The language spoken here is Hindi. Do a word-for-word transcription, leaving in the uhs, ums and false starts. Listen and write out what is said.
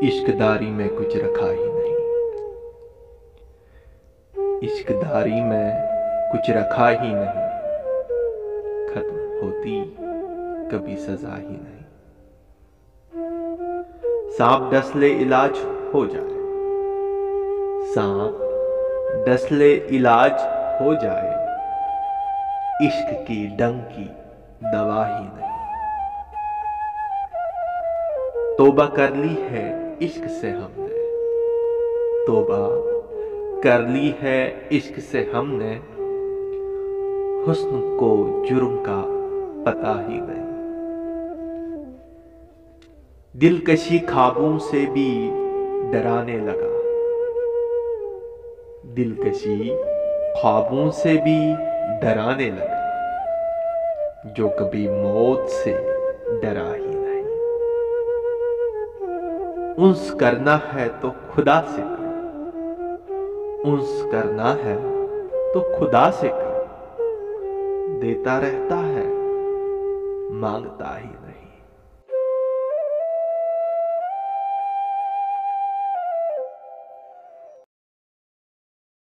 इश्कदारी में कुछ रखा ही नहीं। इश्कदारी में कुछ रखा ही नहीं, खत्म होती कभी सजा ही नहीं। सांप डसले इलाज हो जाए, सांप डसले इलाज हो जाए, इश्क की डंक की दवा ही नहीं। तौबा कर ली है इश्क से हमने, तौबा कर ली है इश्क से हमने, हुस्न को जुर्म का पता ही नहीं। दिलकशी ख्वाबों से भी डराने लगा, दिलकशी ख्वाबों से भी डराने लगा, जो कभी मौत से डरा ही नहीं। उन्स करना है तो खुदा से करो, उन्स करना है तो खुदा से करो, देता रहता है मांगता ही नहीं।